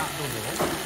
どうぞ。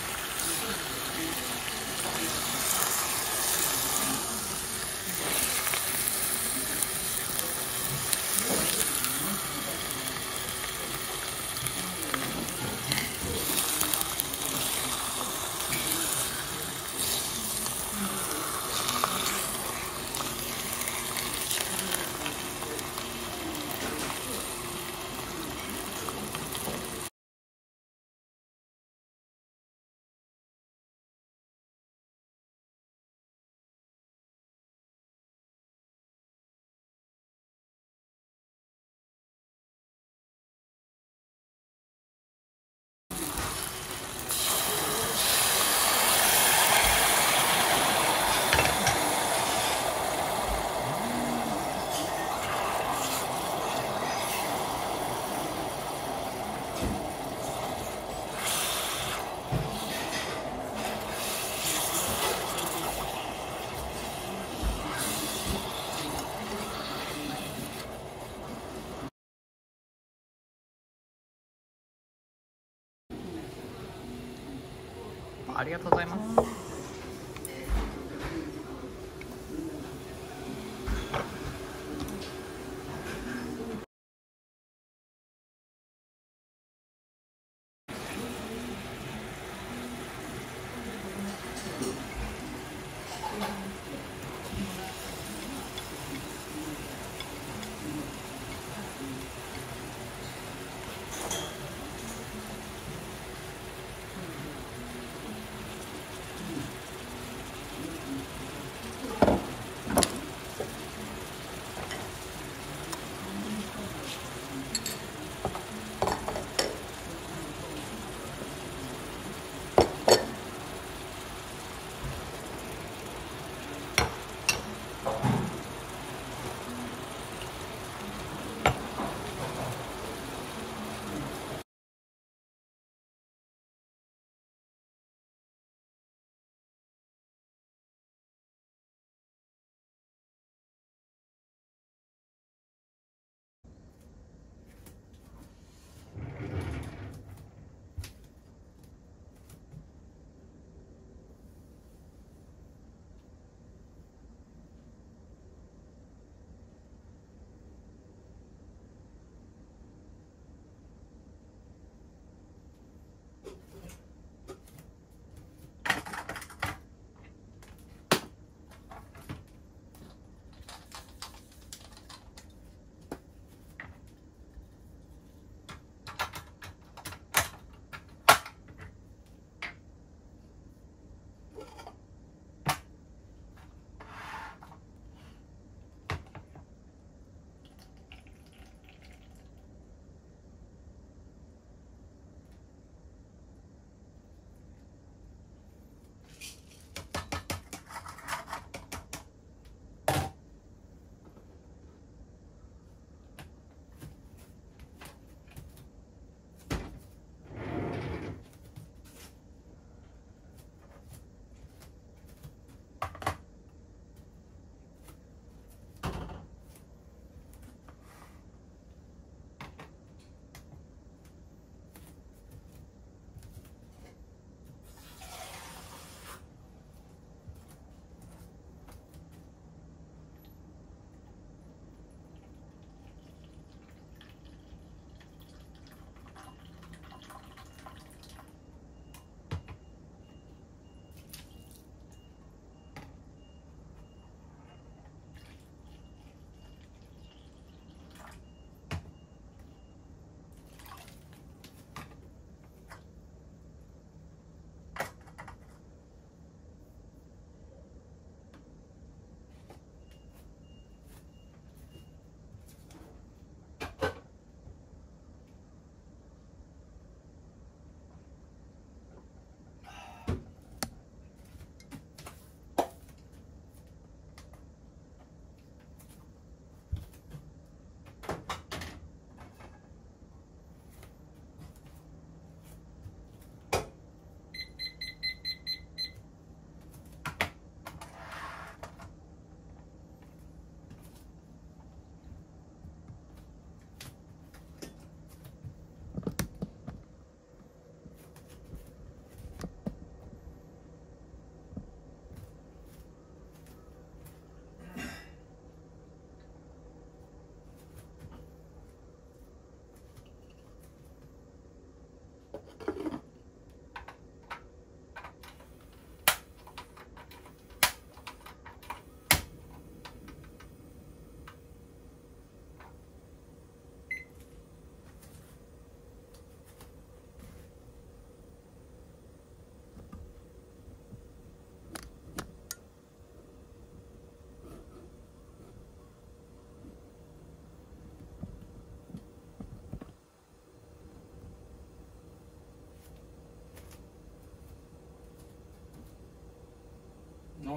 ありがとうございます。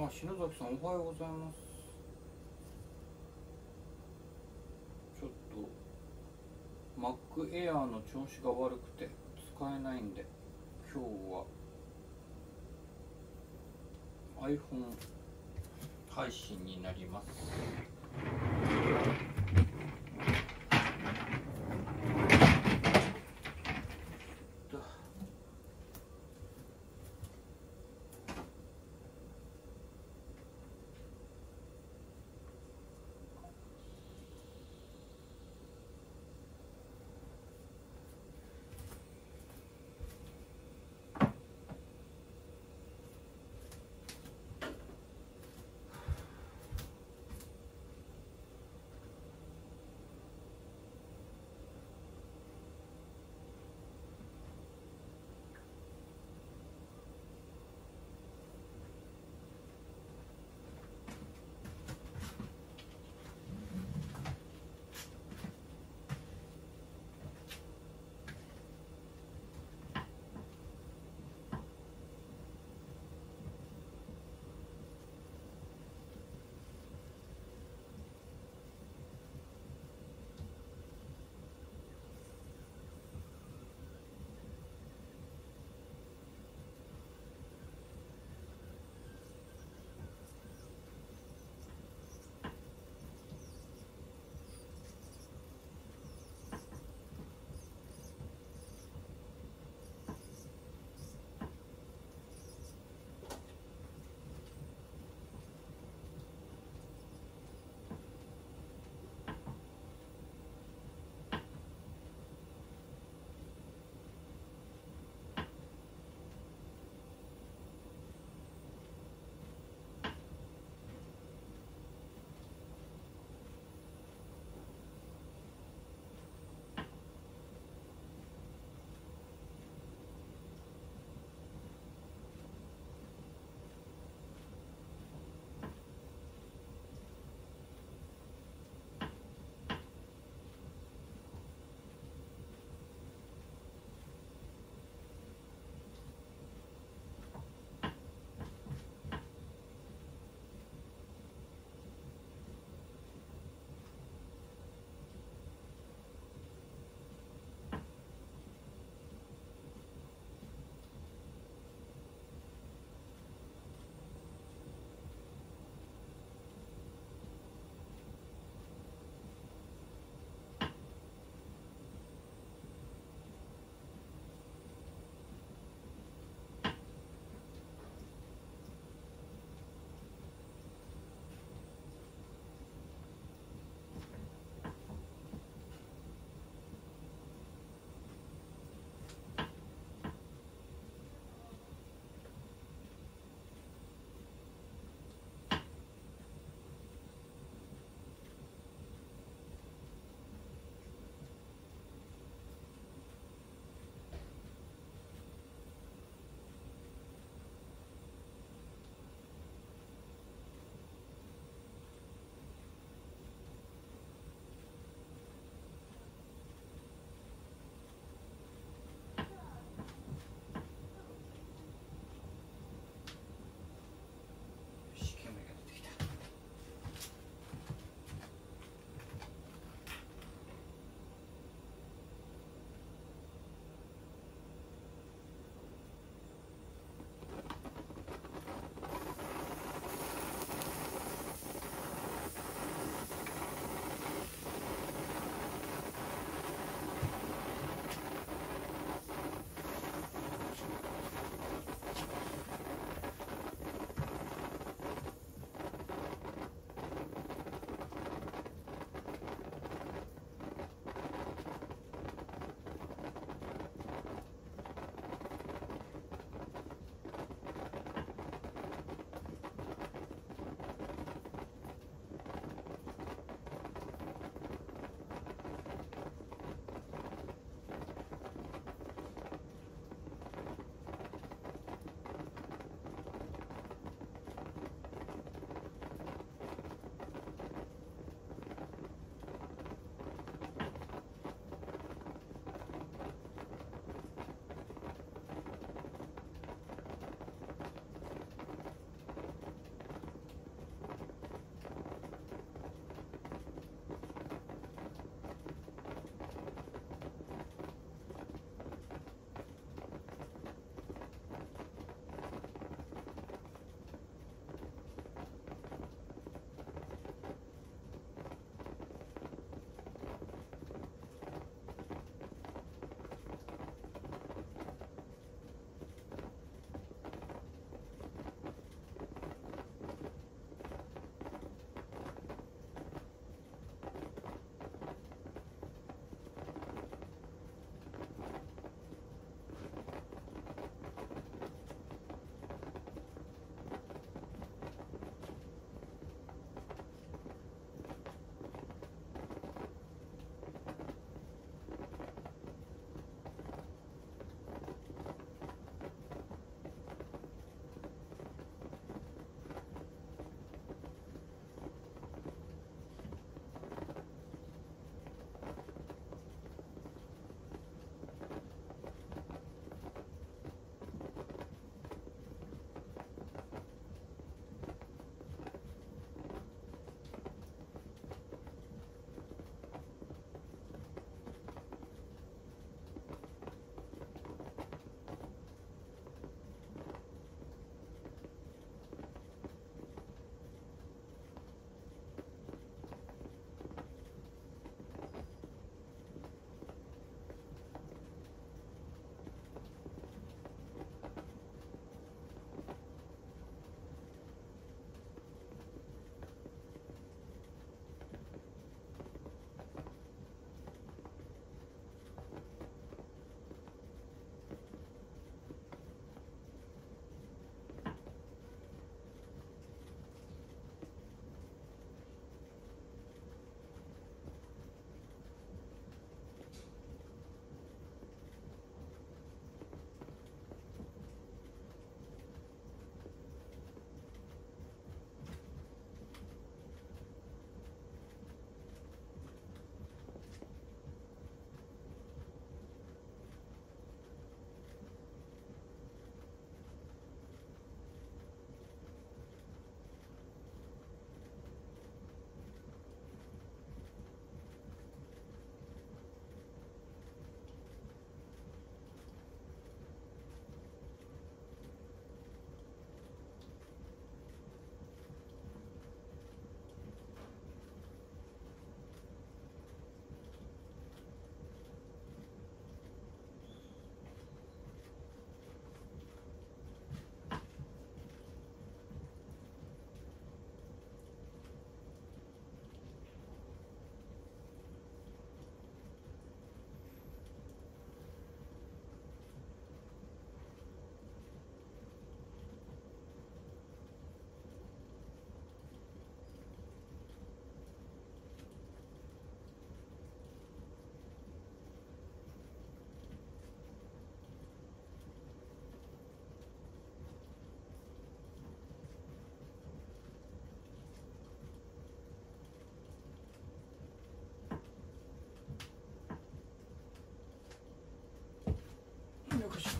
篠崎さんおはようございます。ちょっと Mac Air の調子が悪くて使えないんで、今日は iPhone 配信になります。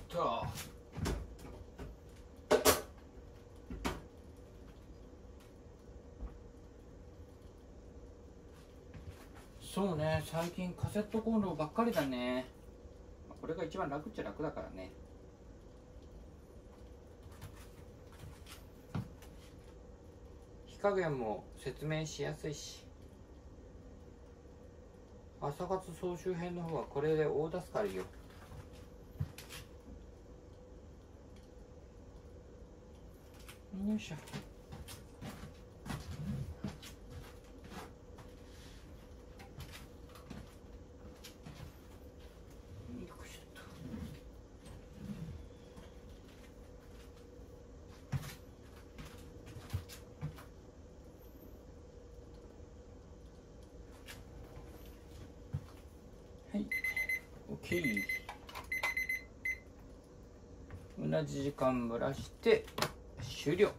た。そうね、最近カセットコンロばっかりだね。これが一番楽っちゃ楽だからね。火加減も説明しやすいし、朝活総集編の方はこれで大助かりよ。よいしょ。はい、OK。同じ時間蒸らして終了。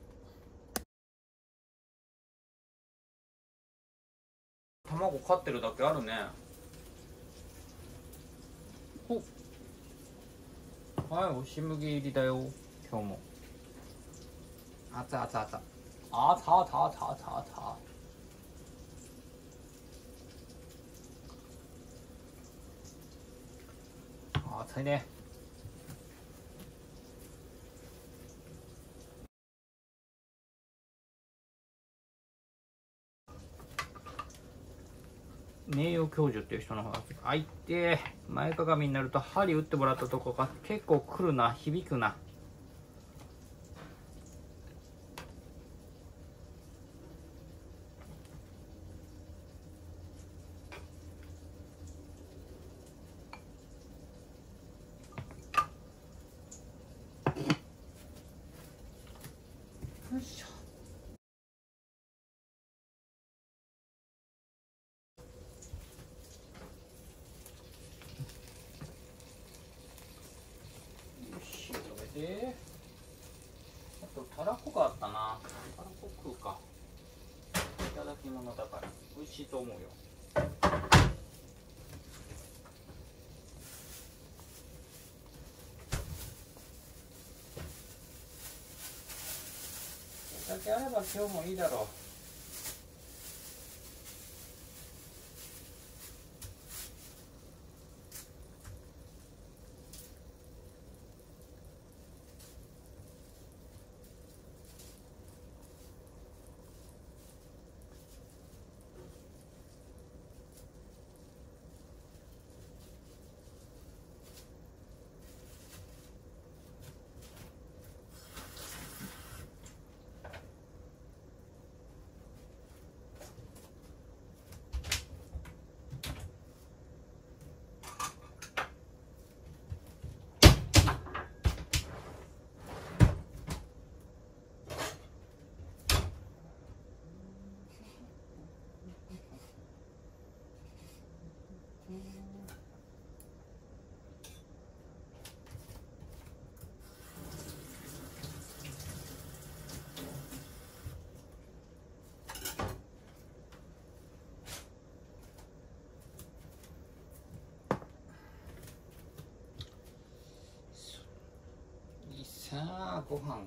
卵飼ってるだけあるね。お、はい、押し麦入りだよ。今日も熱々熱々熱々熱々熱々熱々。熱いね。名誉教授っていう人の方があいて、前かがみになると針打ってもらったとこが結構くるな、響くな。よいしょ。で、あとたらこがあったな。たらこ食うか。いただき物だから美味しいと思うよ。お酒あれば今日もいいだろう。さあ、ご飯。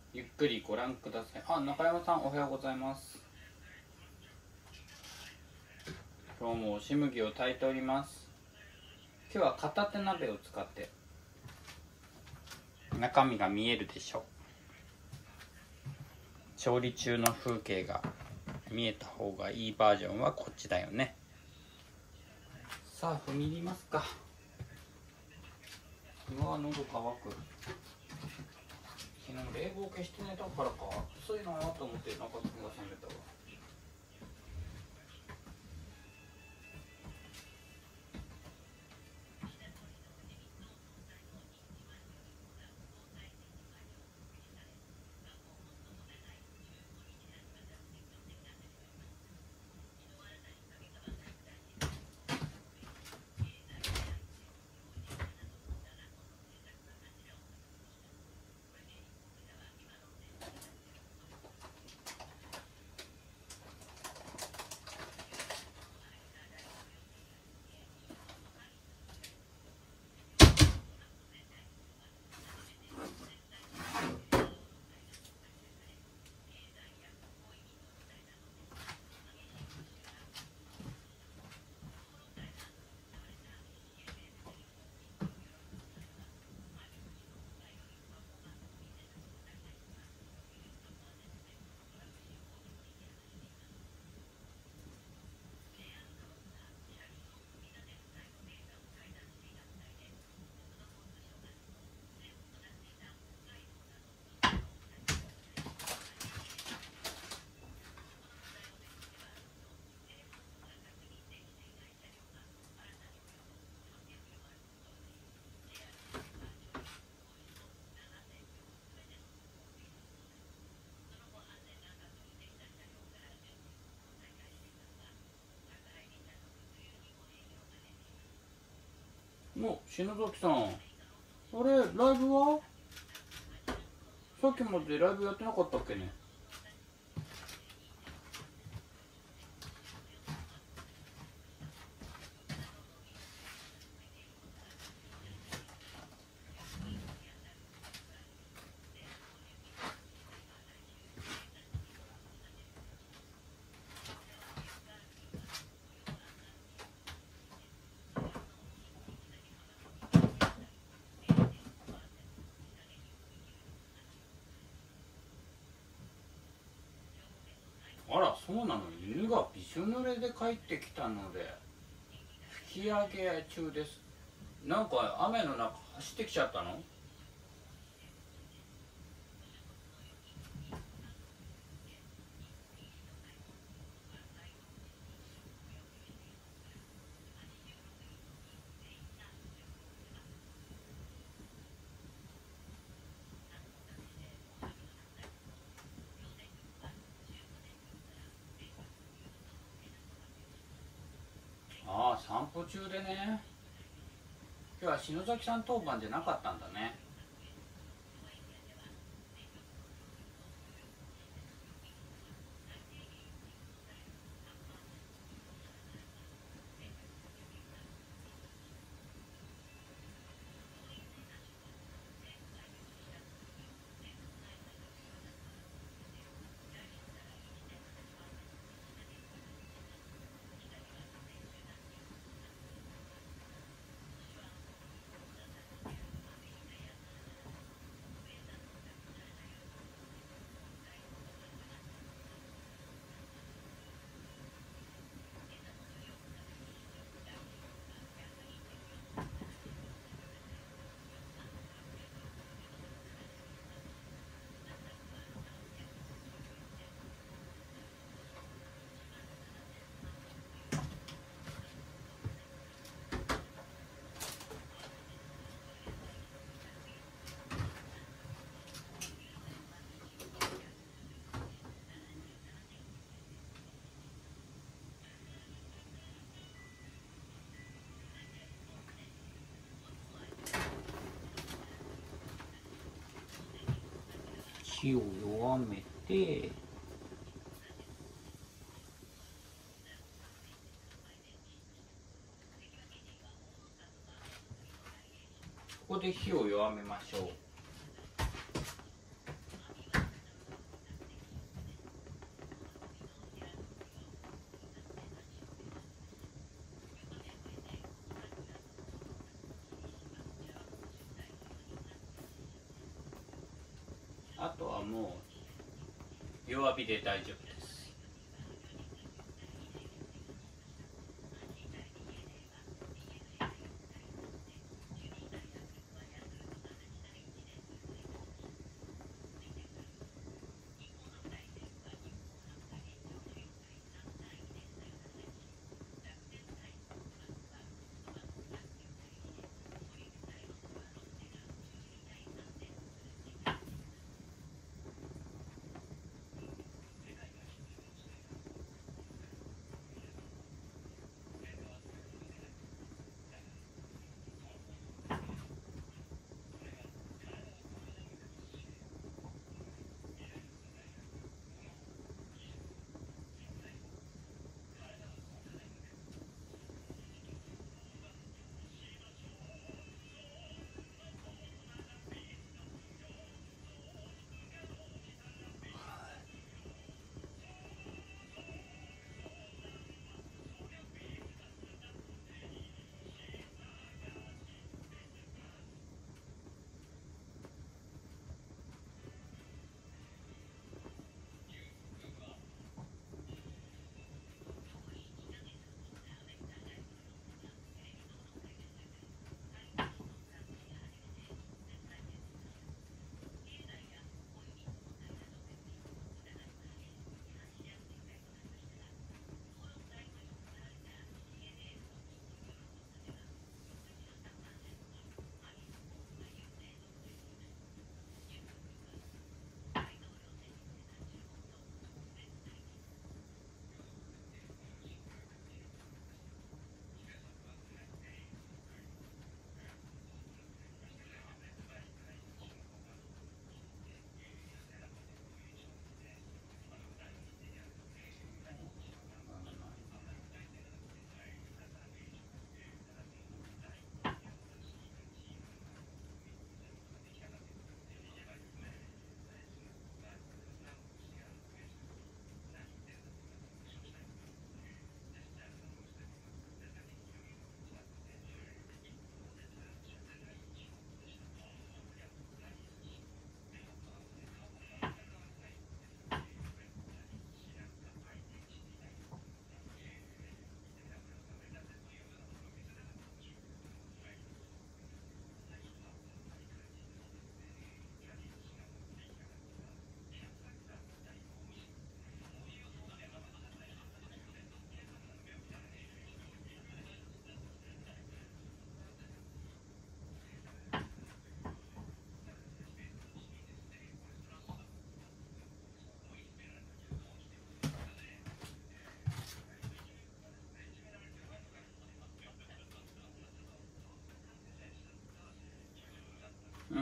ゆっくりご覧ください。あ、中山さんおはようございます。今日も押し麦を炊いております。今日は片手鍋を使って中身が見えるでしょう。調理中の風景が見えた方がいいバージョンはこっちだよね。さあ踏み入りますか。うわ、喉乾く。昨日冷房消して寝たからか暑いなと思って中津君が冷めたわ。もう篠崎さん、あれライブはさっきまでライブやってなかったっけね。あら、そうなの。犬がびしょ濡れで帰ってきたので吹き上げ中です。なんか雨の中走ってきちゃったの。ああ、散歩中でね。今日は篠崎さん当番じゃなかったんだね。火を弱めて、ここで火を弱めましょう。 あとはもう弱火で大丈夫です。うん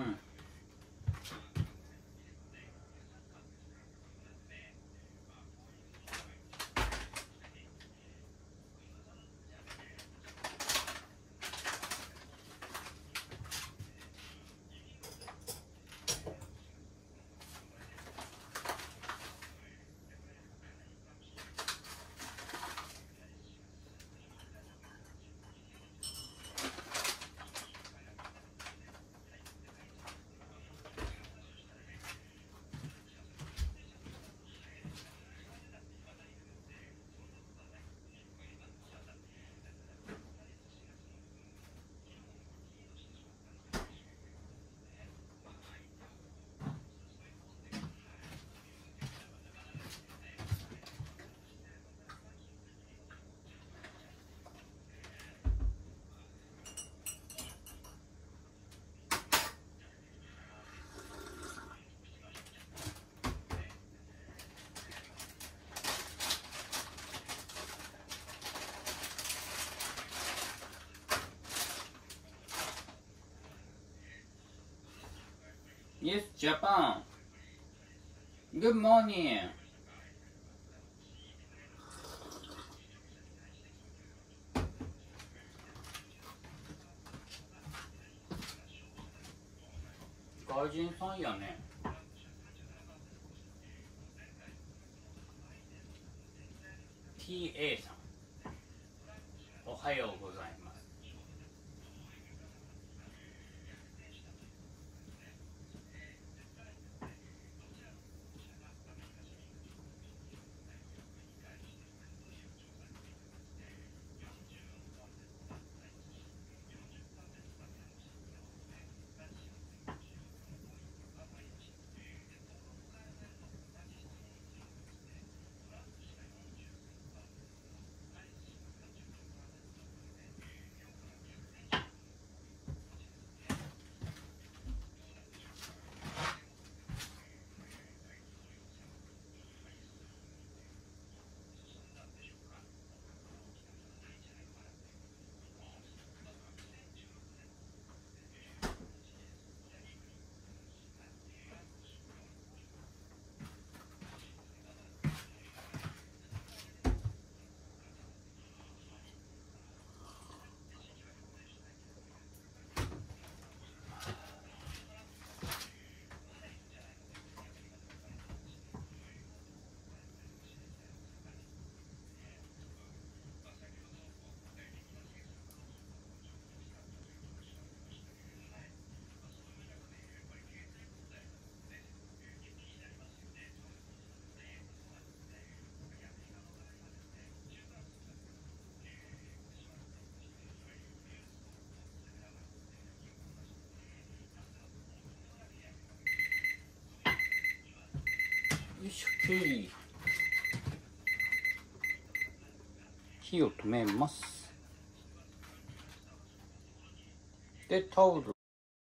。Yes, Japan. Good morning. 外人さんやね。TA さん、おはようございます。 OK。火を止めます。でタオル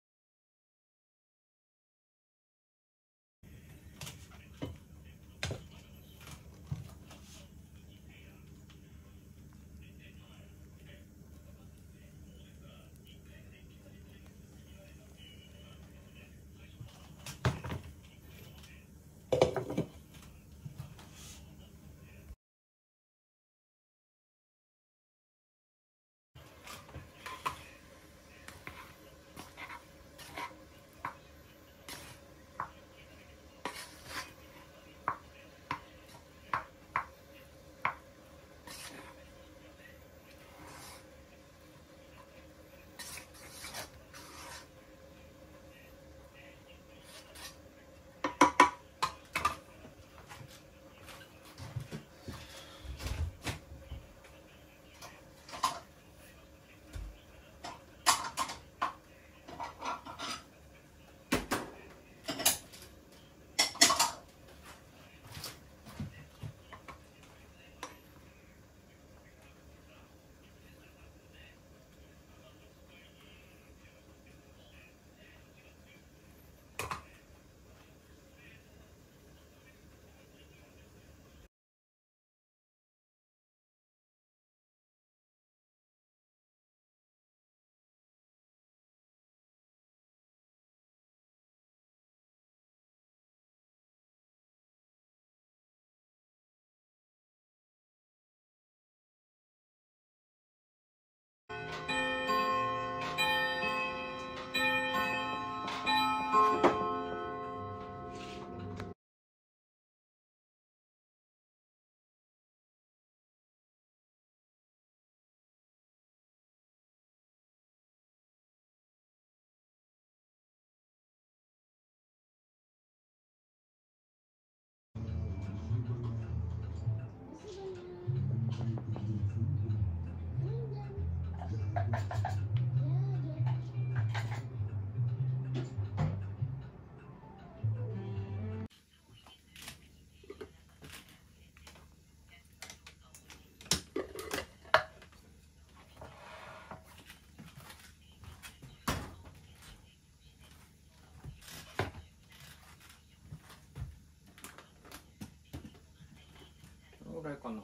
ぐらいかな。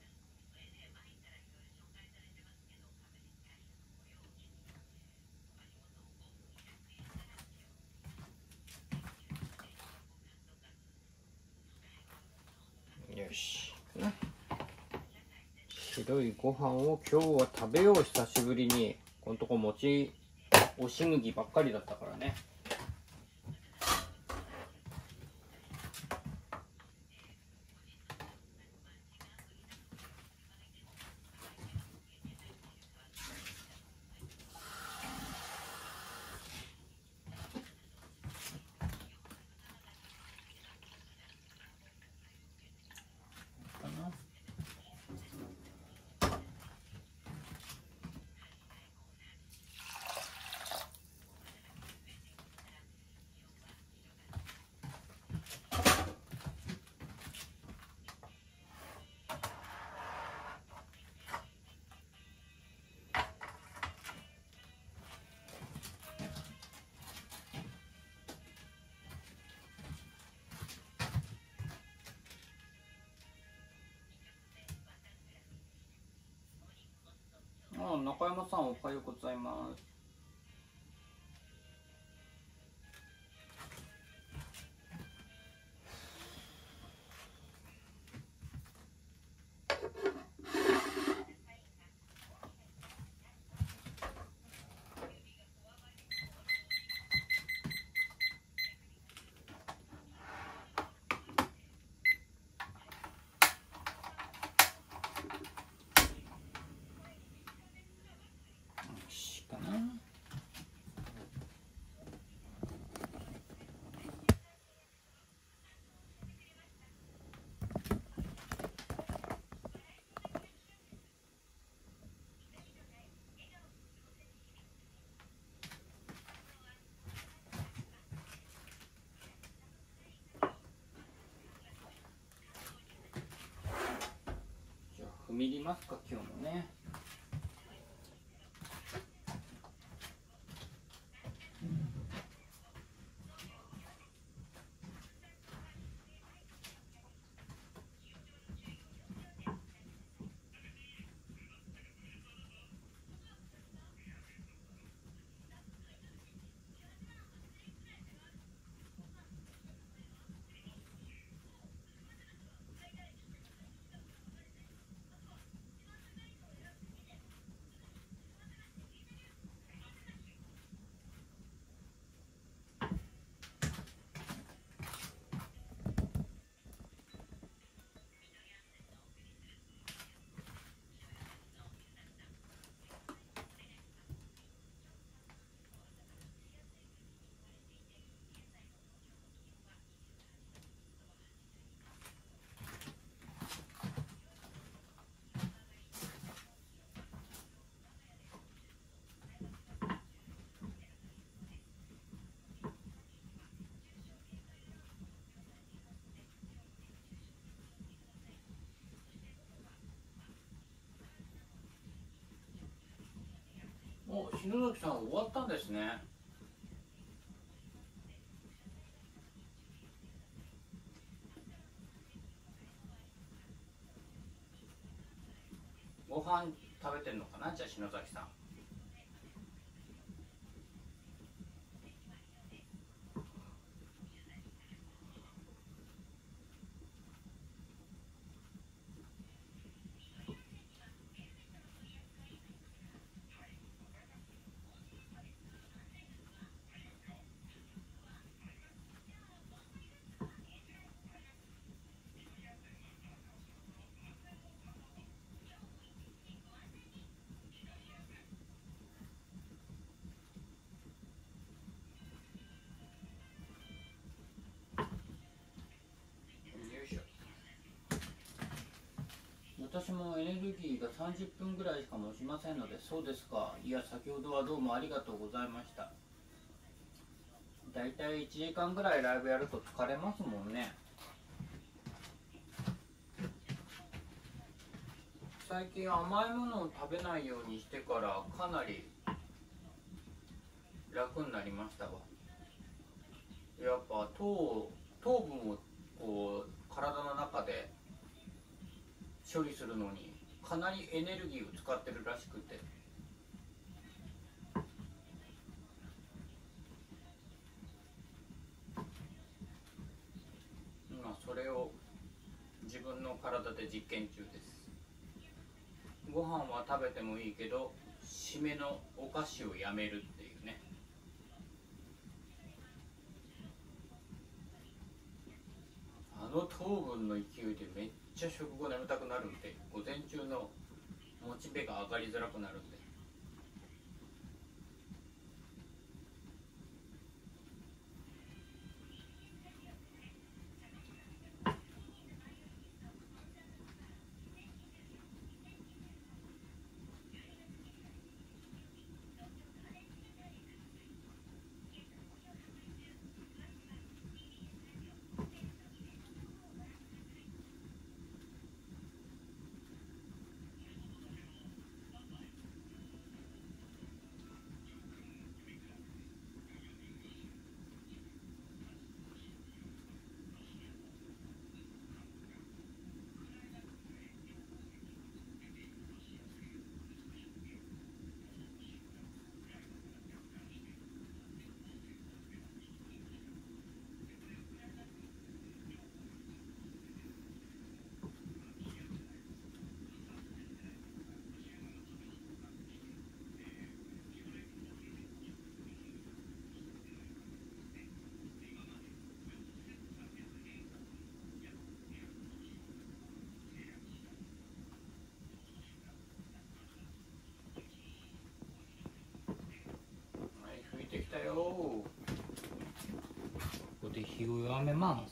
よし、白いご飯を今日は食べよう。久しぶりに。このとこ餅押し麦ばっかりだったからね。中山さんおはようございます。かな。 く見りますか今日もね。お、篠崎さん終わったんですね。ご飯食べてんのかな、じゃあ篠崎さん。私もエネルギーが30分ぐらいしか持ちませんので。そうですか。いや、先ほどはどうもありがとうございました。だいたい1時間ぐらいライブやると疲れますもんね。最近甘いものを食べないようにしてからかなり楽になりましたわ。やっぱ糖分をこう体の中で処理するのにかなりエネルギーを使ってるらしくて、今それを自分の体で実験中です。ご飯は食べてもいいけど締めのお菓子をやめるっていうね。あの糖分の勢いでめっちゃ食後眠たくなるんで、午前中のモチベが上がりづらくなるんで。できたよ。ここで火を弱めます。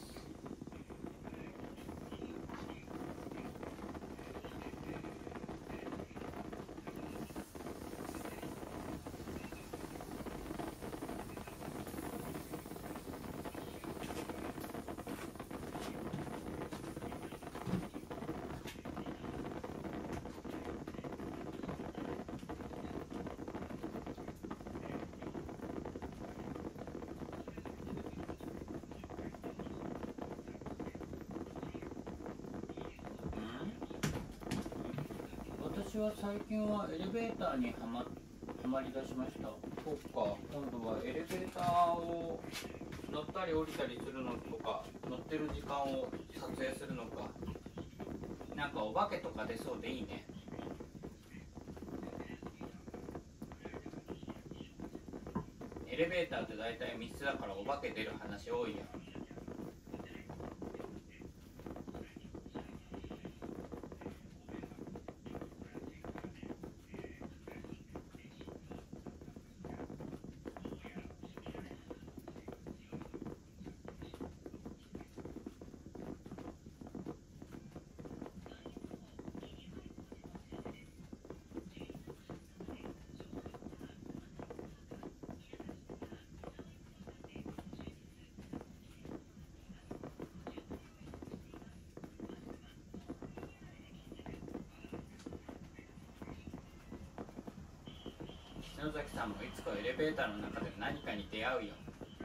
私は最近はエレベーターにはまりだしました。そっか、今度はエレベーターを乗ったり降りたりするのとか、乗ってる時間を撮影するのか、なんかお化けとか出そうでいいね。エレベーターって大体密室だからお化け出る話多いやん。篠崎さんもいつかエレベーターの中で何かに出会うよ。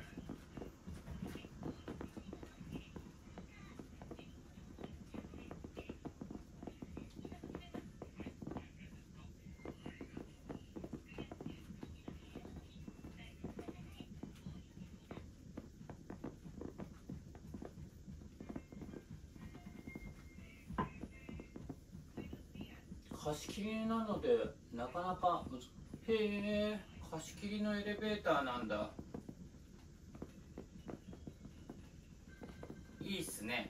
貸し切りなのでなかなかへえ、貸し切りのエレベーターなんだ。いいっすね。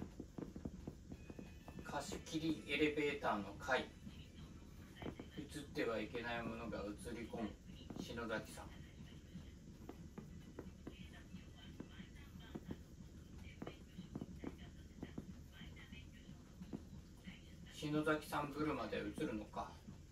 貸し切りエレベーターの回。映ってはいけないものが映り込む篠崎さん。篠崎さん車で映るのか。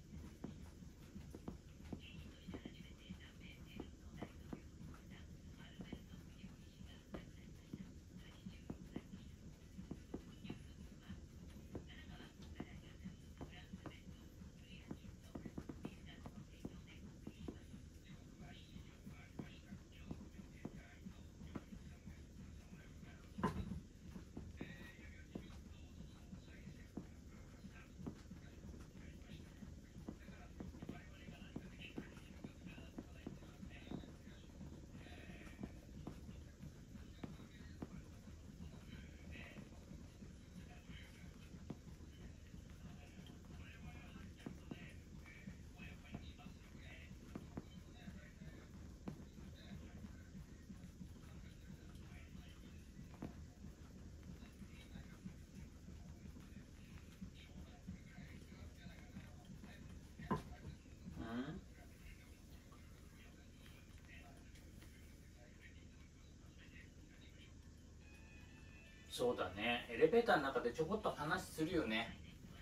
そうだね、エレベーターの中でちょこっと話するよね。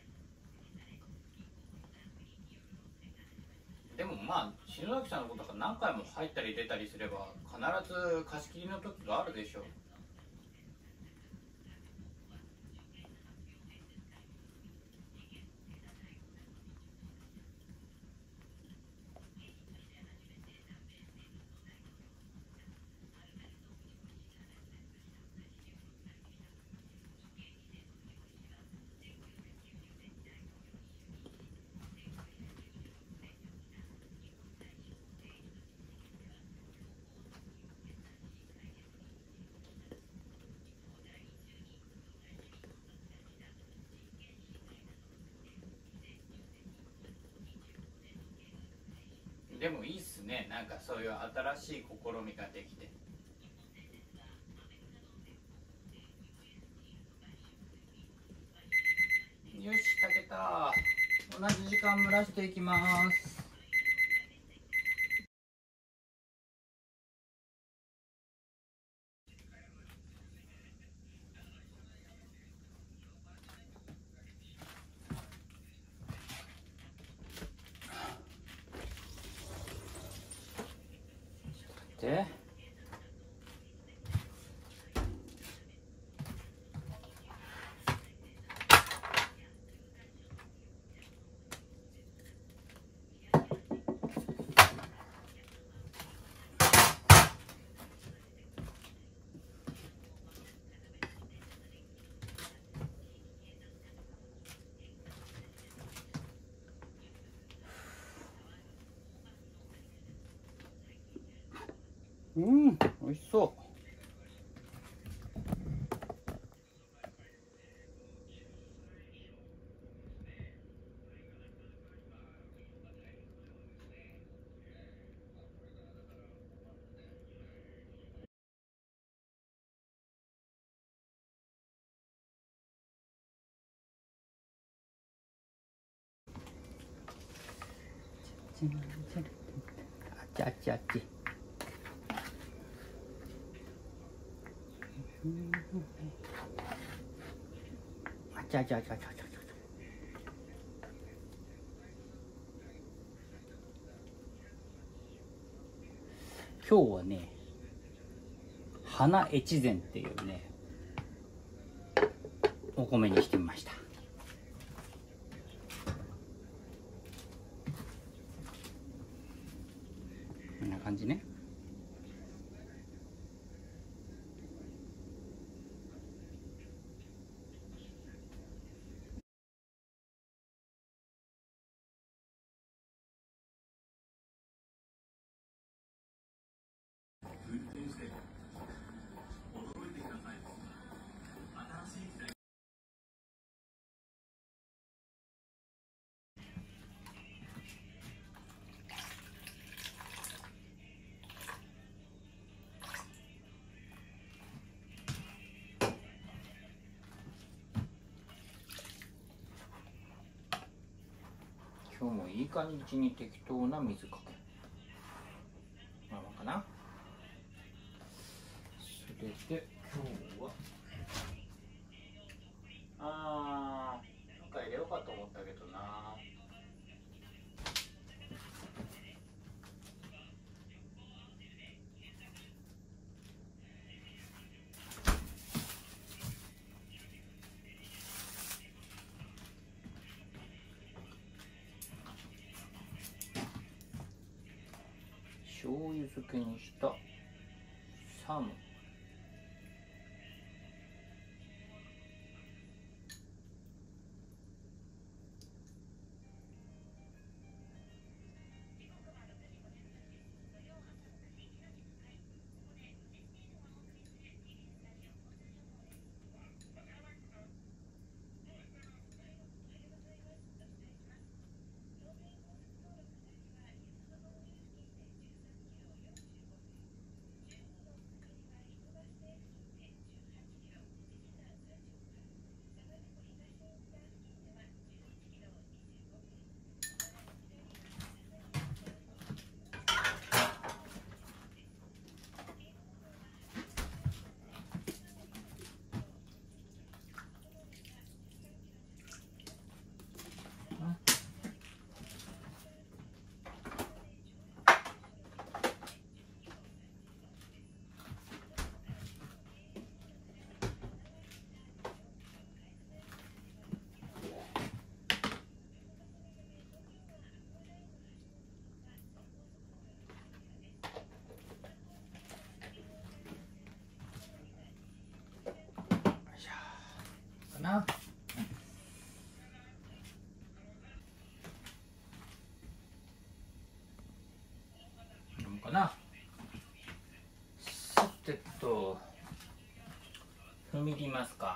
でもまあ篠崎さんのことが何回も入ったり出たりすれば必ず貸し切りの時があるでしょう。でもいいっすね、なんかそういう新しい試みができて。よし、炊けた。同じ時間蒸らしていきます。でうん、美味しそう。あっちあっちあっち。あっちあっちあっちあっちあっち。今日はね、花越前っていうね、お米にしてみました。こんな感じね。今日もいい感じに適当な水かけままかな。それで今日はなんか入れようかと思ったけどな。醤油漬けにしたサーモン。な。なんかな。さてと踏み切りますか。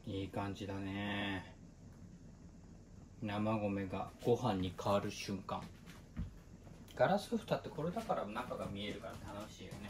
いい感じだね。生米がご飯に変わる瞬間。ガラス蓋ってこれだから中が見えるから楽しいよね。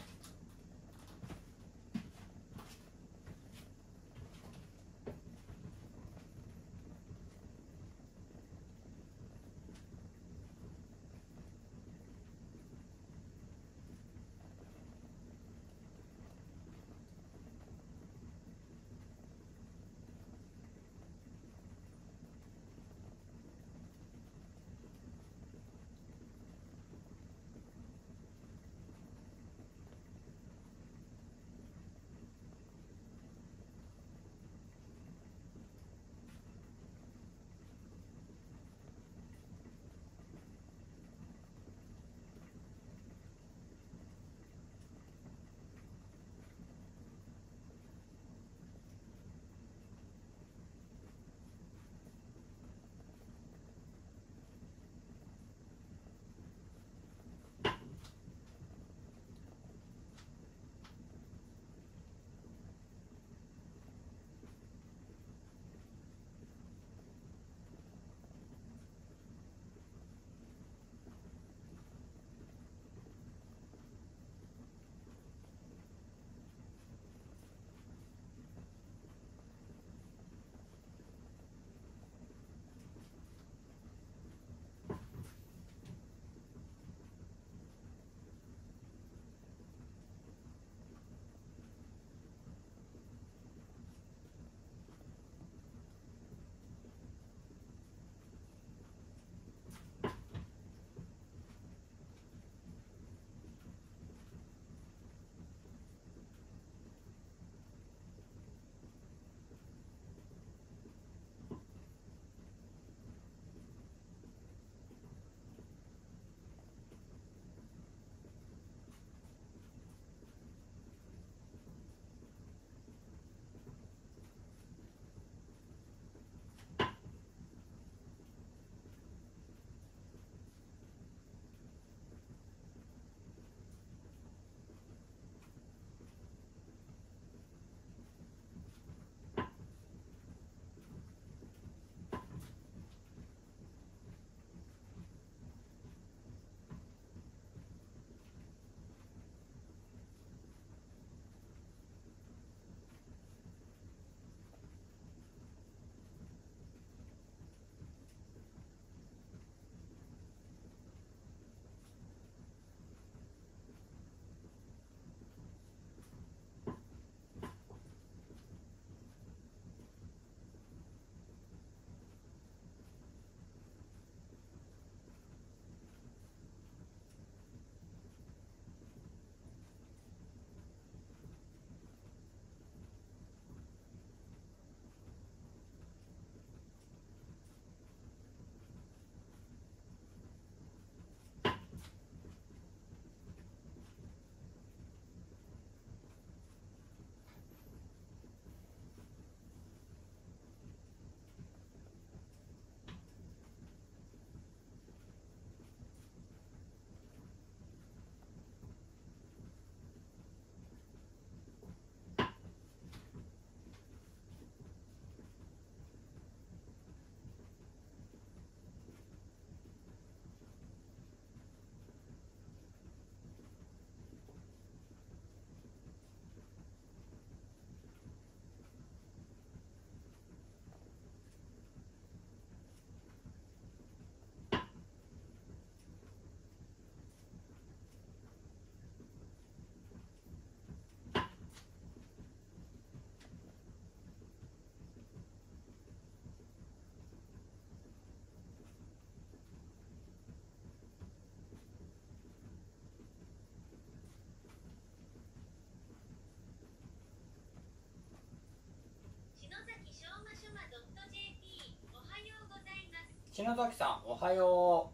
篠崎さんおはよ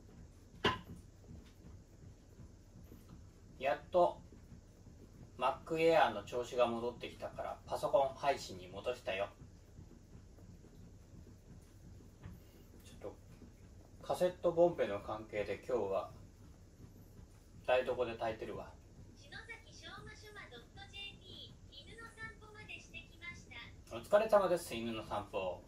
う。やっと Mac Air の調子が戻ってきたからパソコン配信に戻したよ。ちょっとカセットボンベの関係で今日は台所で炊いてるわ。お疲疲れ様です。犬の散歩。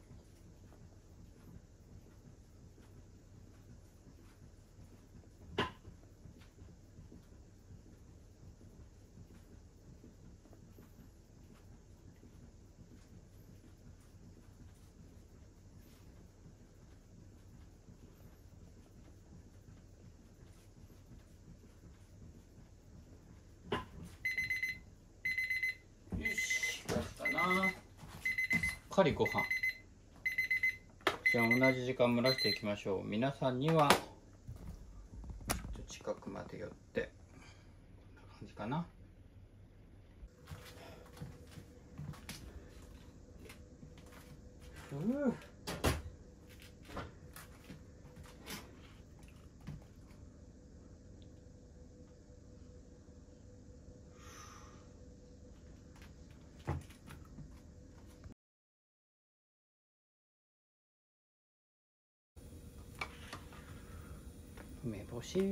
よし、よしかな。しっかりご飯。じゃあ同じ時間蒸らしていきましょう。皆さんにはちょっと近くまで寄ってこんな感じかな。梅干し。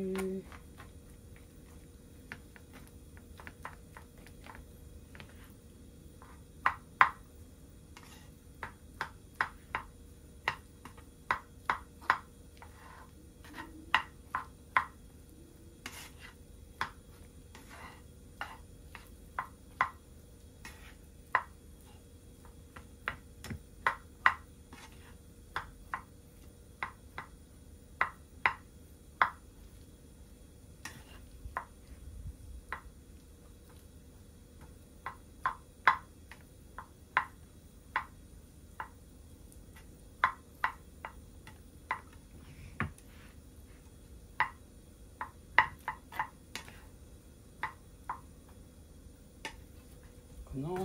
かな。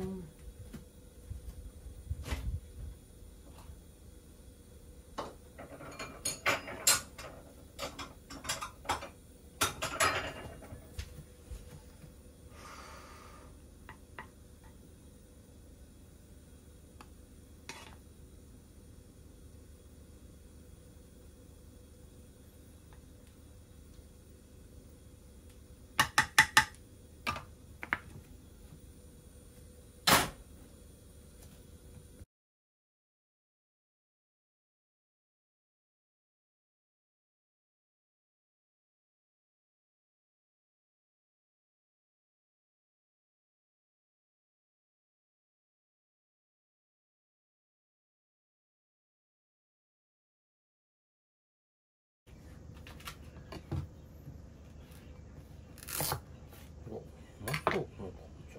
お、もっとこのかぼちゃ。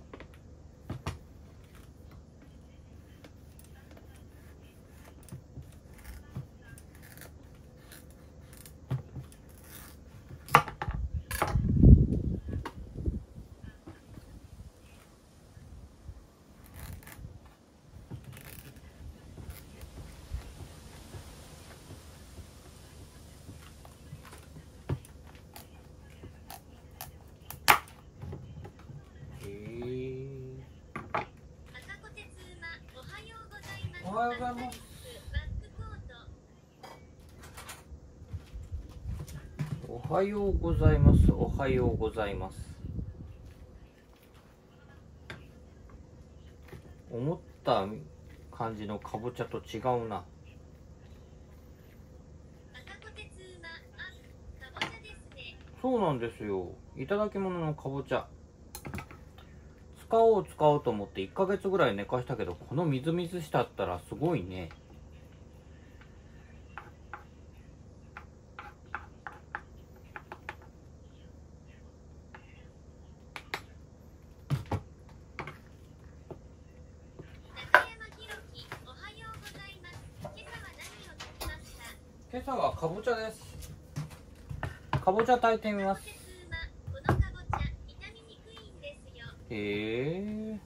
おはようございます。おはようございます。おはようございます。思った感じのかぼちゃと違うな。そうなんですよ。いただき物のかぼちゃ。使おうと思って1ヶ月ぐらい寝かしたけど、このみずみずしさったらすごいね。今朝はかぼちゃです。かぼちゃ炊いてみます。へえ。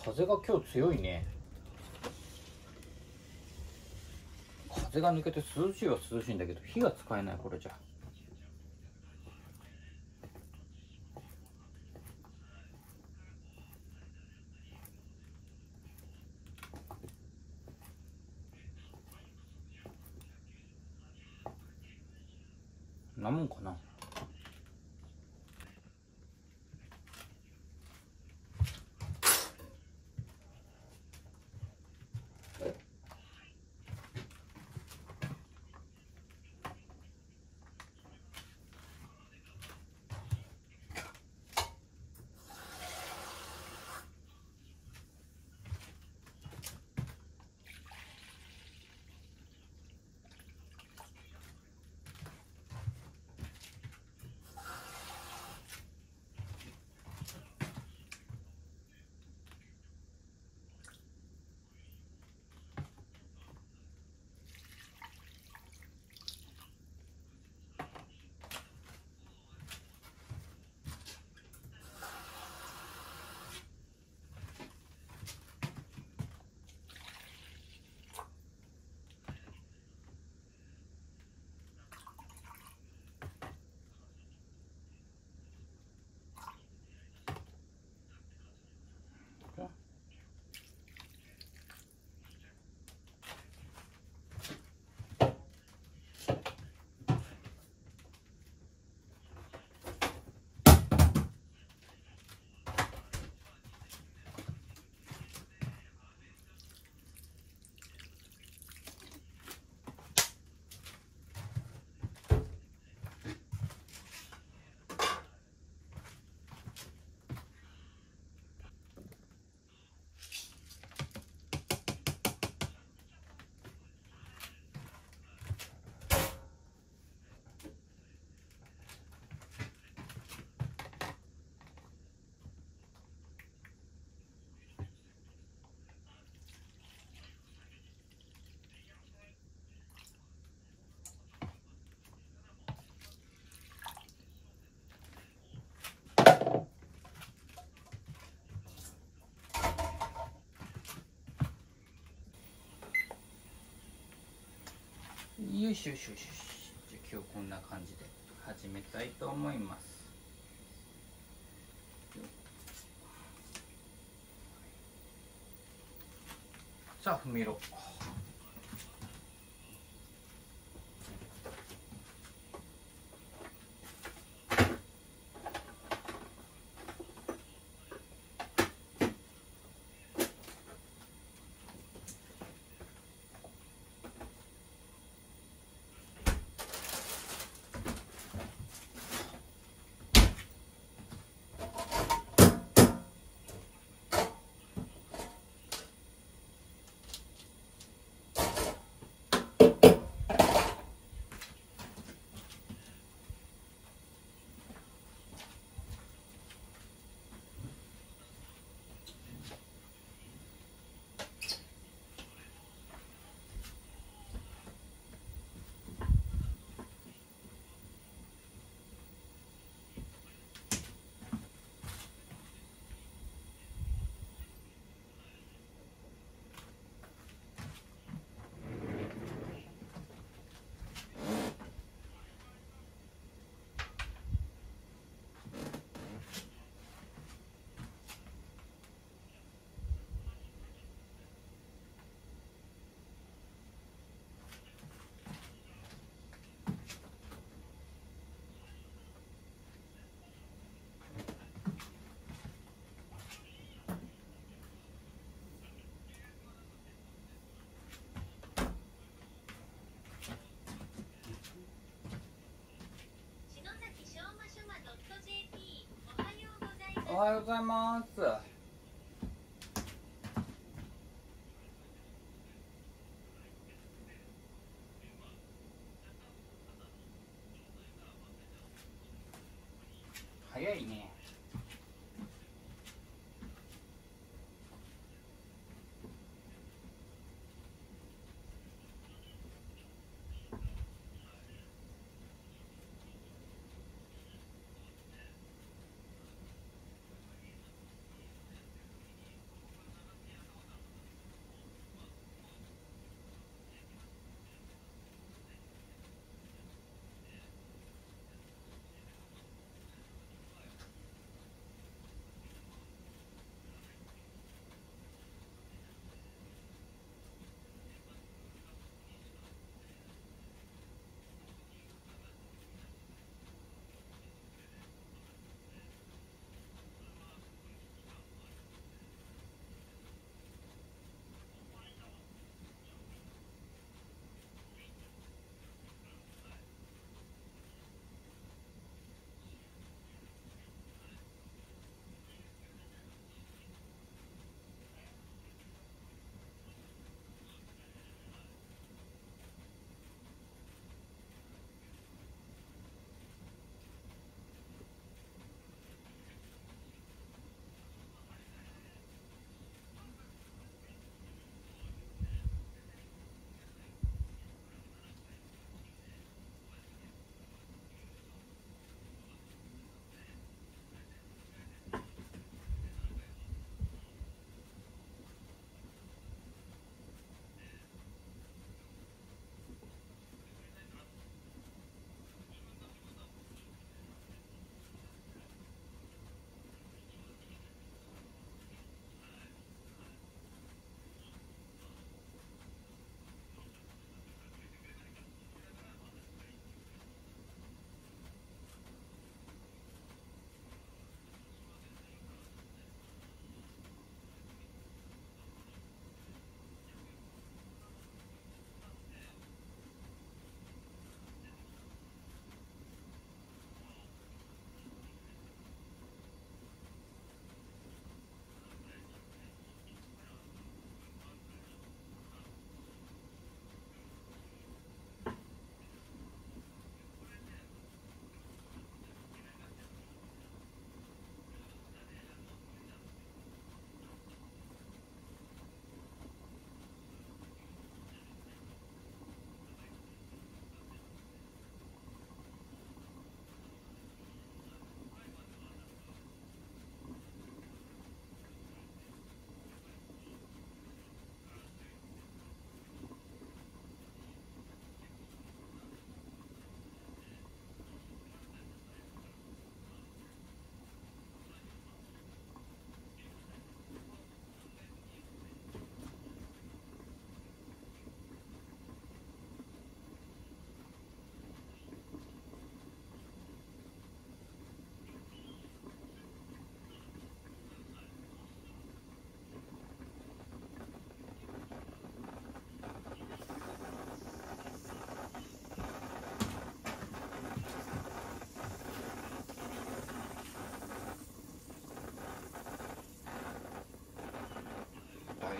風が今日強いね。風が抜けて涼しいは涼しいんだけど、火が使えない。これじゃなもんかな。よしよしよしよし。じゃあ今日こんな感じで始めたいと思います。さあ、踏みろ。おはようございます。早いね。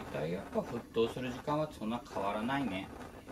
体やっぱ沸騰する時間はそんな変わらないね。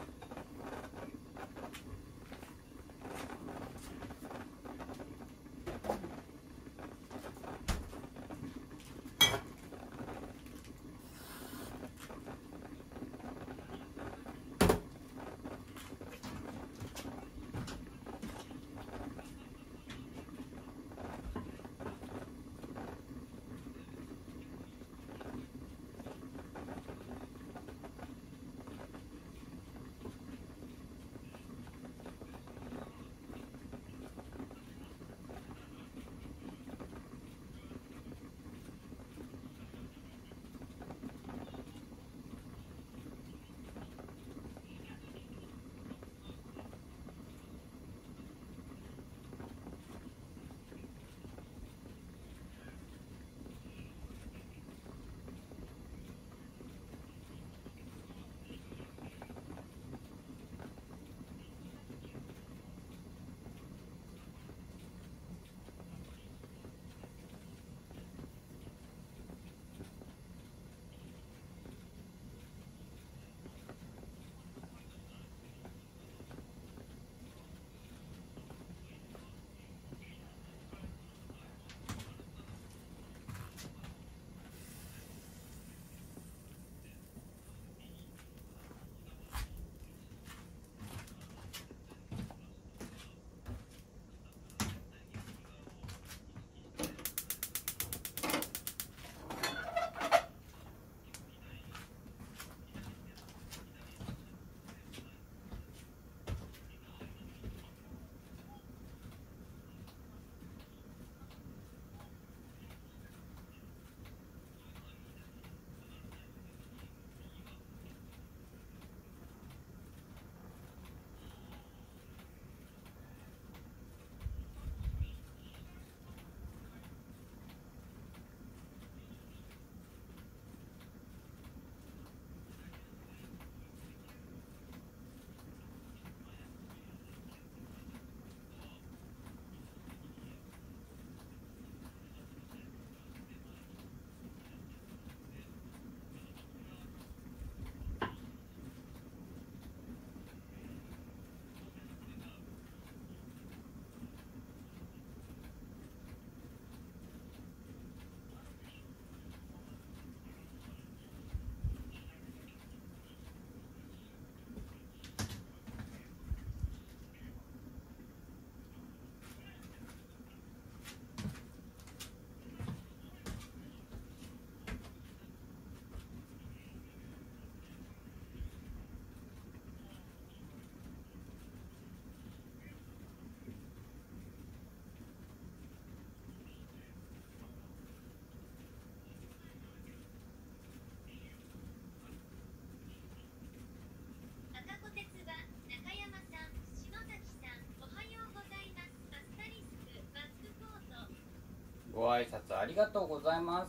ご挨拶ありがとうございます。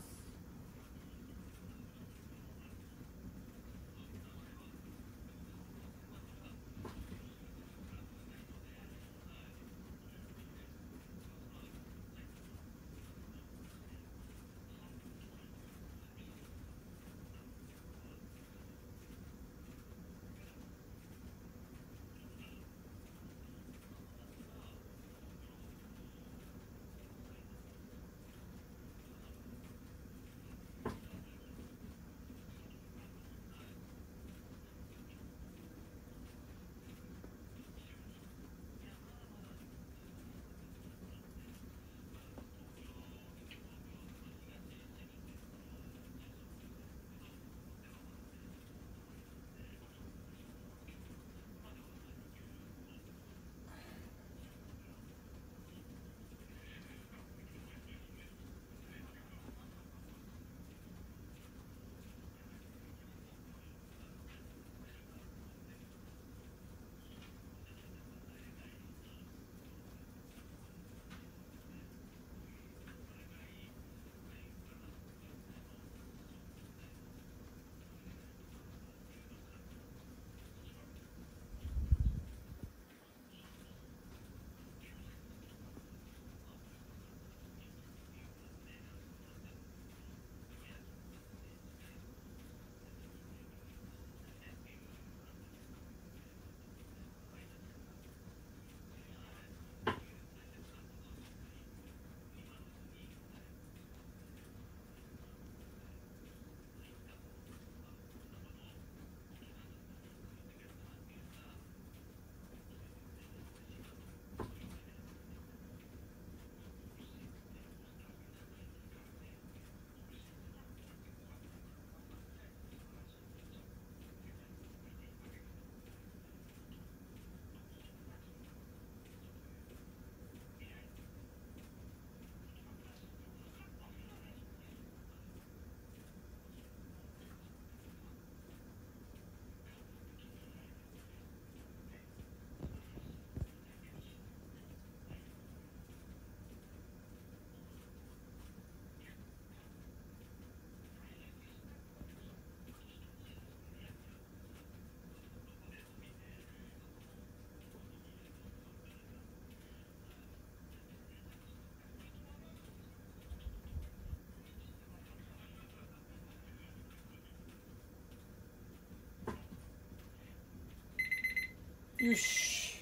よし。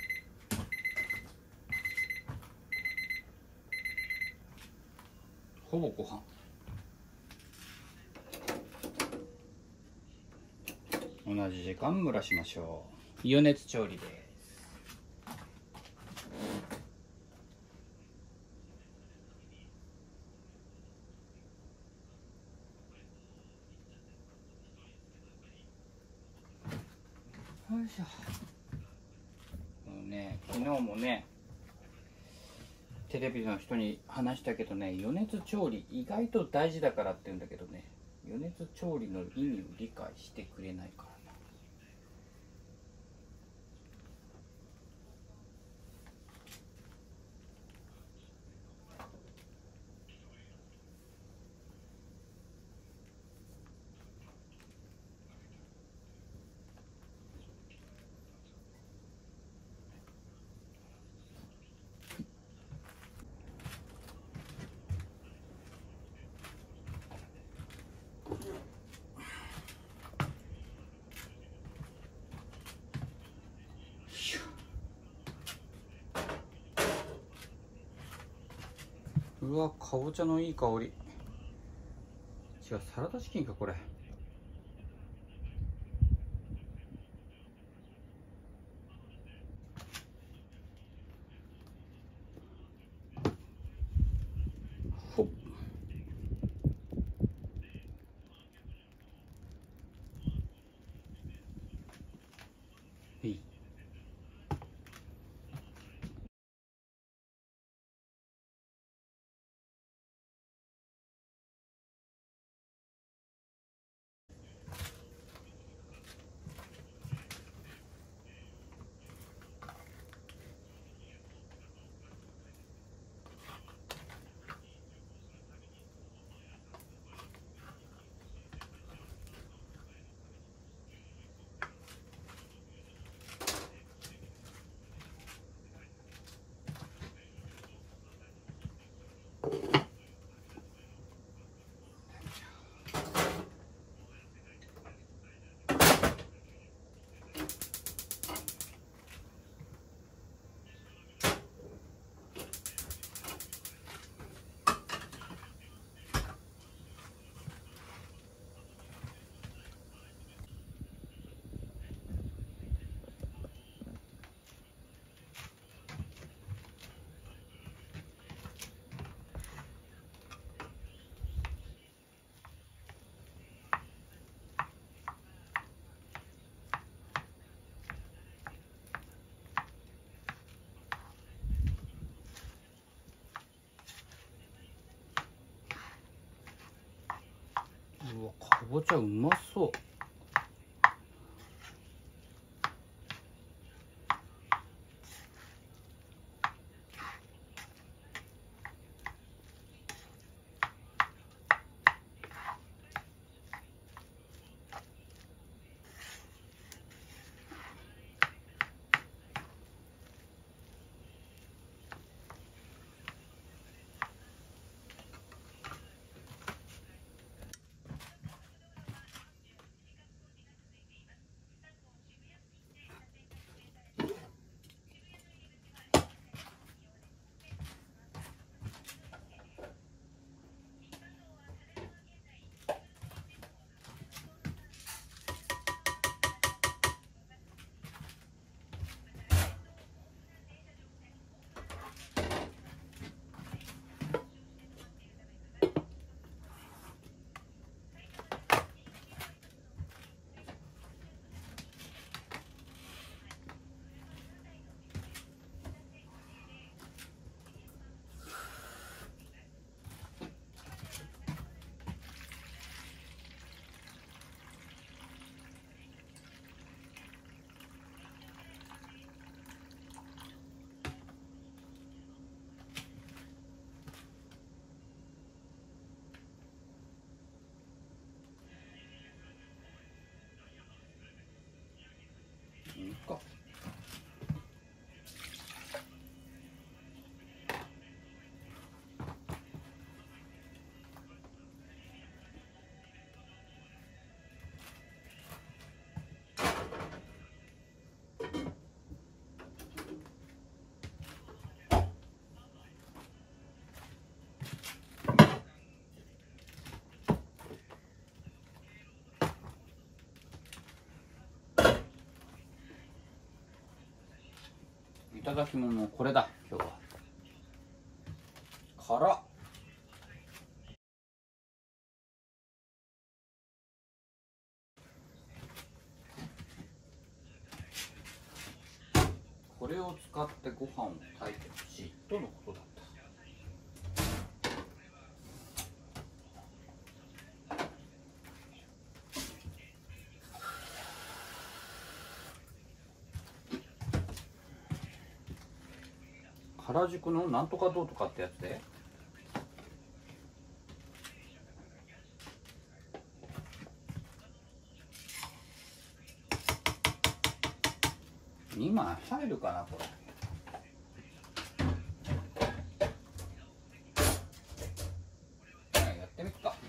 ほぼご飯。同じ時間蒸らしましょう。余熱調理です。よいしょ。昨日もねテレビの人に話したけどね、余熱調理意外と大事だからって言うんだけどね、余熱調理の意味を理解してくれないからな。うわ、かぼちゃのいい香り。違う、サラダチキンかこれ。ほっ。いい。うわ、かぼちゃうまそう。いいか。 ただき物これだ今日は。辛っ。これを使ってご飯を炊いてほしいとのことだった。原宿のなんとかどうとかってやつで2枚入るかなこれ。やってみっか。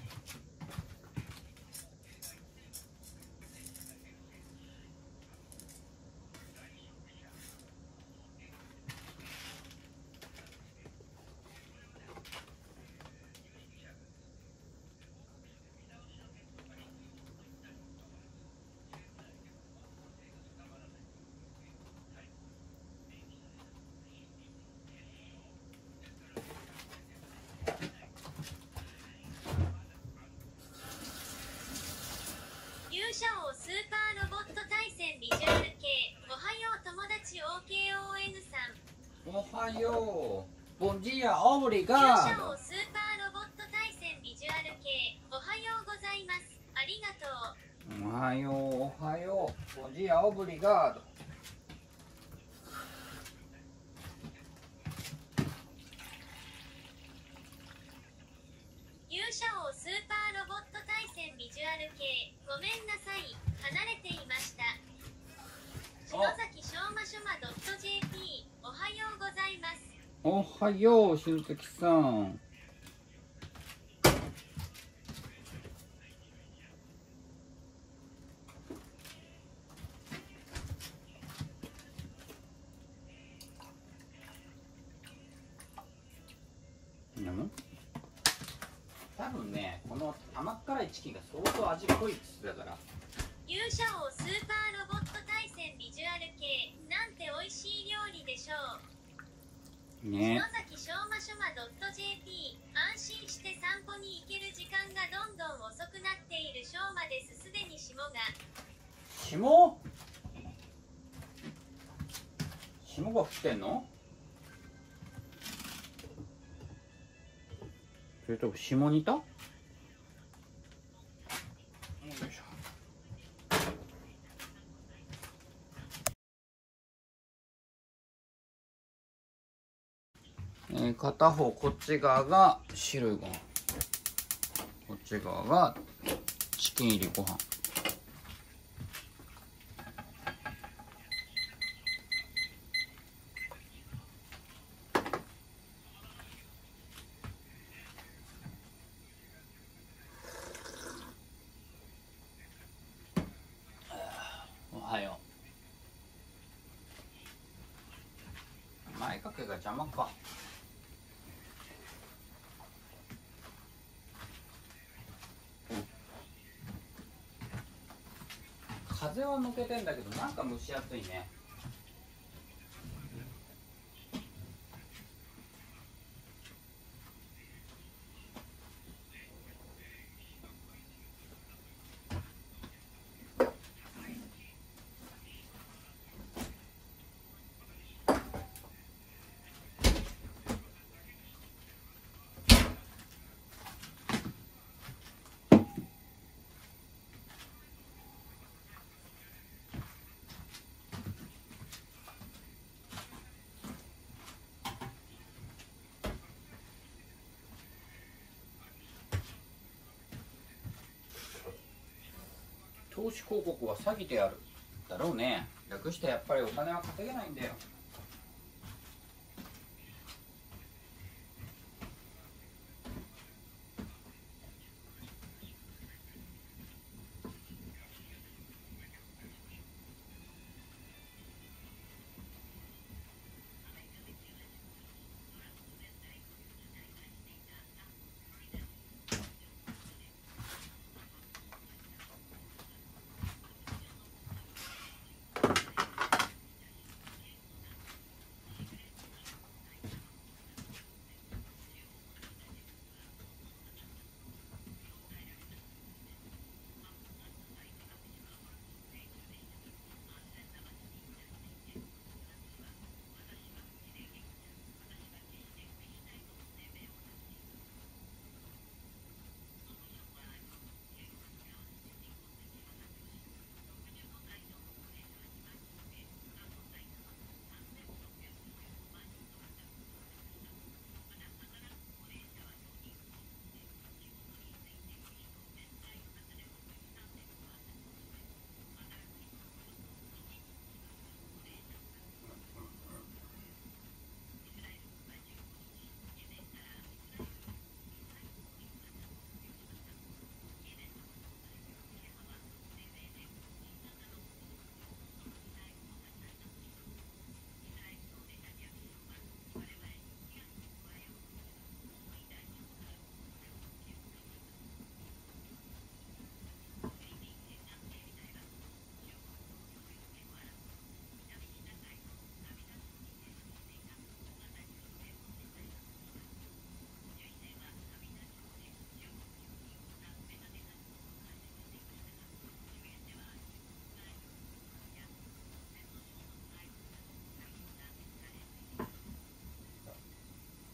勇者王スーパーロボット対戦ビジュアル系。おはよう友達 OKON さん。 おはよう。ボンジーアオブリガ勇ード。 者王スーパーロボット対戦ビジュアル系。おはようございます。ありがとう。 おはようおはよう。ボンジーアオブリガード。 勇者王スーパーロボット対戦ビジュアル系。ごめんなさい。離れていました。篠崎しょうましょま .jp。おはようございます。 おはようしずきさん。多分ね、この甘辛いチキンが相当味濃いっつってたから。 勇者王スーパーロボット対戦ビジュアル系。なんて美味しい料理でしょう。 ね。 篠崎しょうましょま .jp。 安心して散歩に行ける時間がどんどん遅くなっているしょうまです。すでに霜が。 霜？霜が降ってんの？それとも下にいた？よいしょ。片方こっち側が白いご飯、こっち側がチキン入りご飯。おはよう。前掛けが邪魔か。風は抜けてんだけどなんか蒸し暑いね。投資広告は詐欺であるだろうね。略してやっぱりお金は稼げないんだよ。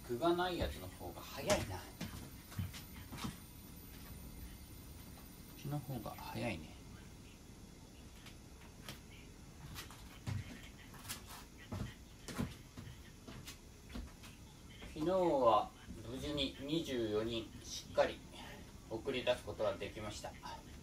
具がないやつの方が早いな。こっちの方が早いね。昨日は無事に24人しっかり送り出すことができました。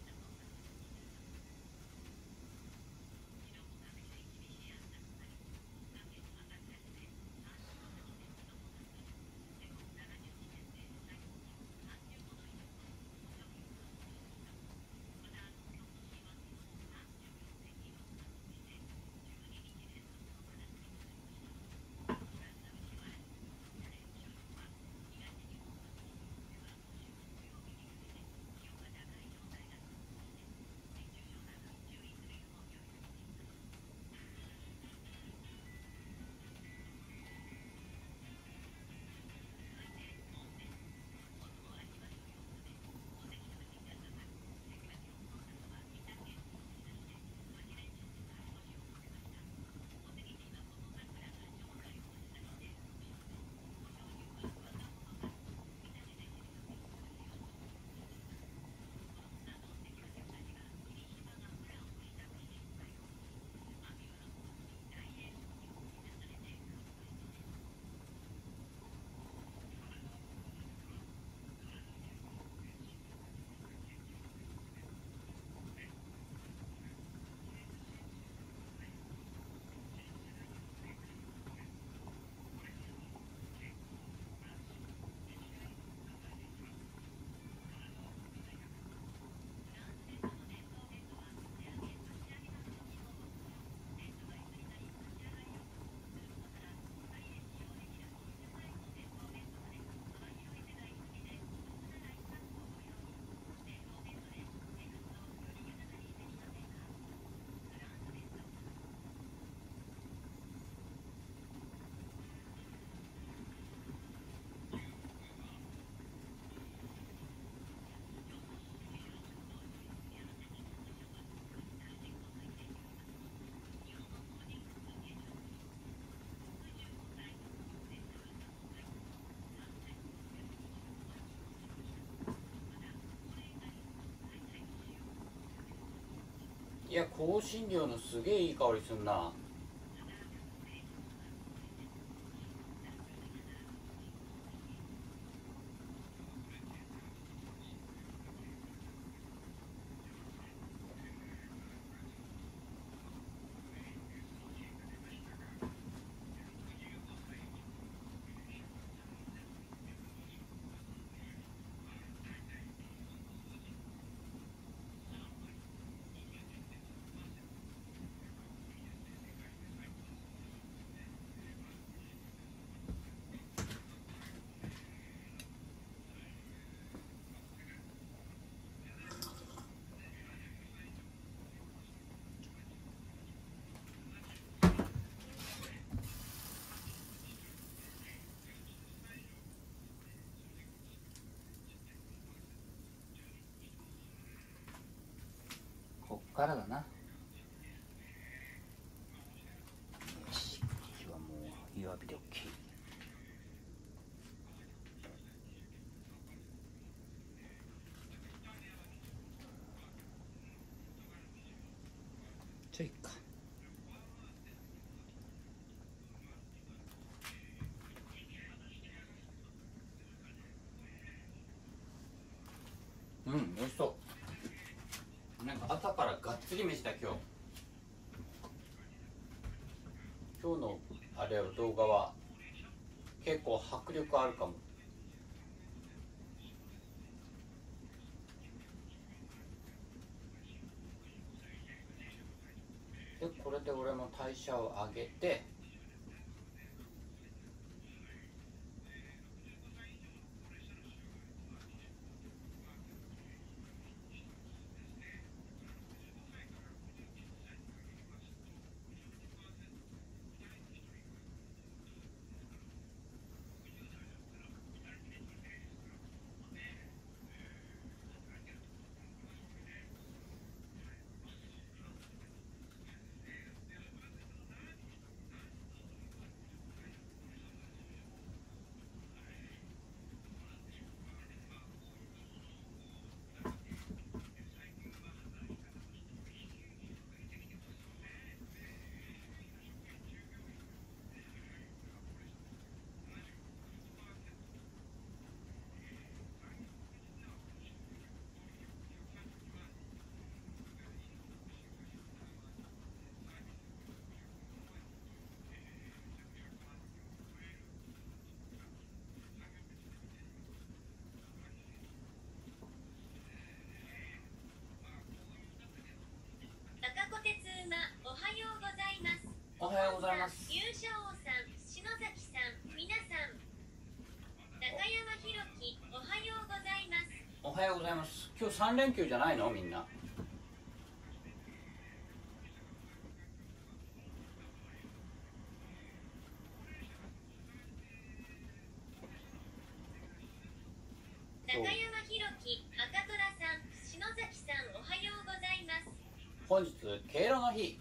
いや、香辛料のすげえいい香りすんな。こっからだな。よし、火はもう弱火で OK。ちょいか。うん、美味しそう。なんか朝からがっつり飯だ今日。今日のあれ動画は結構迫力あるかも。でこれで俺も代謝を上げて、 はようございます。 優勝さん、篠崎さん、皆さん、中山ひろき、おはようございます。 おはようございます。今日3連休じゃないのみんな。 中山ひろき、赤虎さん、篠崎さん、おはようございます。 本日敬老の日。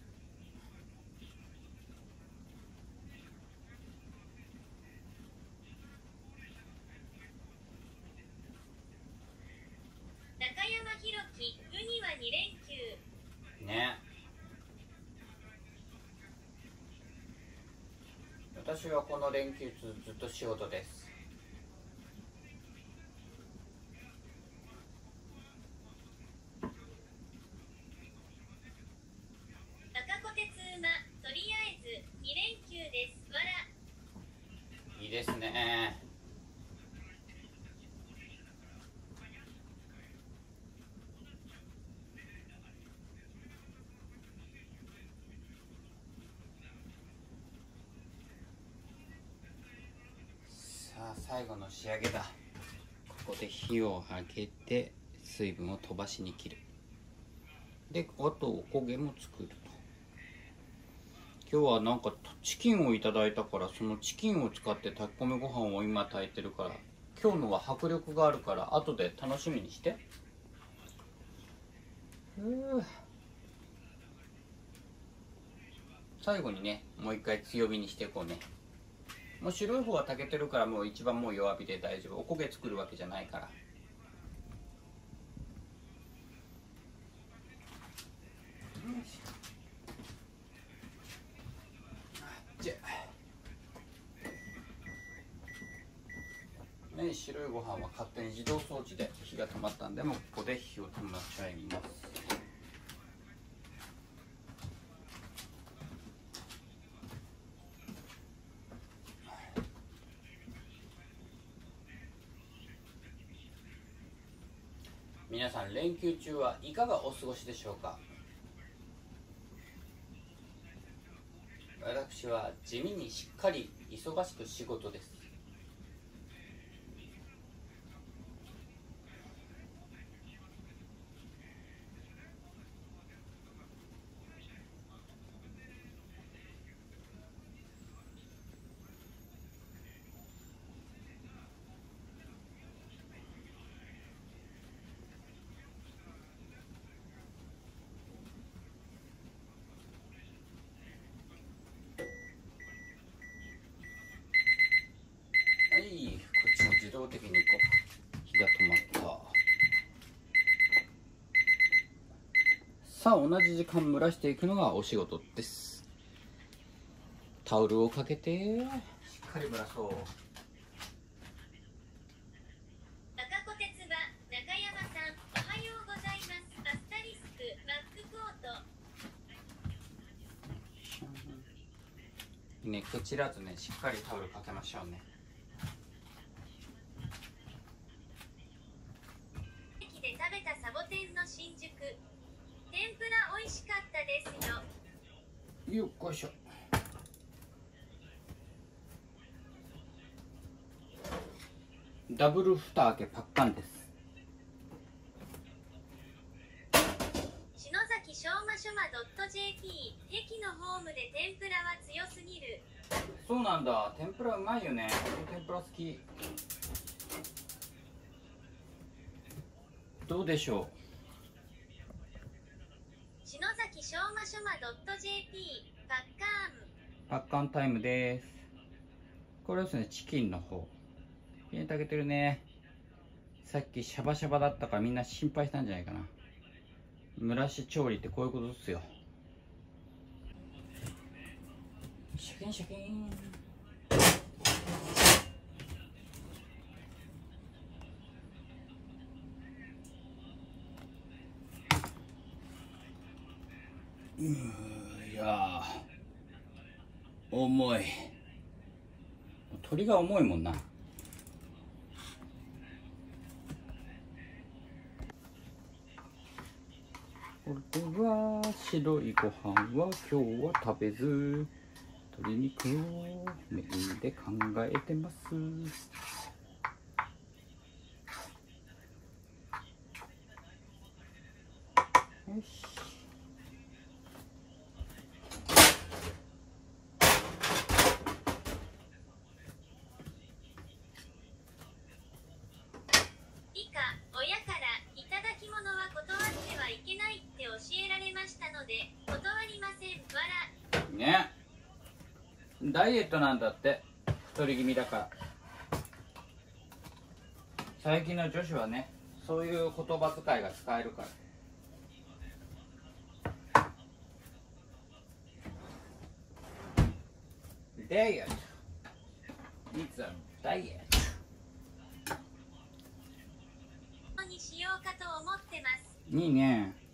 中山ひろき、ウニは2連休。 ね。私はこの連休ずっと仕事です。 赤子鉄馬、とりあえず2連休です。わら。 いいですね。さあ最後の仕上げだ。ここで火を上げて水分を飛ばしに切る。であとおこげも作ると。今日はなんかチキンをいただいたから、そのチキンを使って炊き込みご飯を今炊いてるから、今日のは迫力があるから後で楽しみにして。最後にねもう一回強火にしていこうね。もう白い方は炊けてるからもう一番もう弱火で大丈夫。おこげ作るわけじゃないから。ね、白いご飯は勝手に自動装置で火が止まったんで、もうここで火を止めちゃいます。皆さん連休中はいかがお過ごしでしょうか。私は地味にしっかり忙しく仕事です。はい、こっちも自動的にこう火が止まった。さあ同じ時間蒸らしていくのがお仕事です。タオルをかけてしっかり蒸らそう。 赤子鉄馬、中山さん、おはようございます。アスタリスク、マックコート。 ね、蹴散らずね、しっかりタオルかけましょうね。 駅で食べたサボテンの新宿。天ぷら美味しかったですよ。 よっこいしょ。ダブル蓋開けパッカンです。 篠崎しょうましょま .jp。 駅のホームで天ぷらは強すぎる。 そうなんだ、天ぷらうまいよね。天ぷら好き。どうでしょう。 篠崎しょうましょま .jp。 パッカーン。 パッカンタイムです。これですね、チキンの方。きれいに炊けてるね。さっきシャバシャバだったからみんな心配したんじゃないかな。蒸らし調理ってこういうことですよ。シャキンシャキン。いやー重い。鳥が重いもんな。これは白いご飯は今日は食べず、 鶏肉をメインで考えてます。よし。 以下、親からいただき物は断ってはいけないって教えられましたので断りません。わら。 ね、ダイエットなんだって、太り気味だから。最近の女子はね、そういう言葉遣いが使えるから。ダイエット、いつはダイエットにしようかと思ってます。 いいね。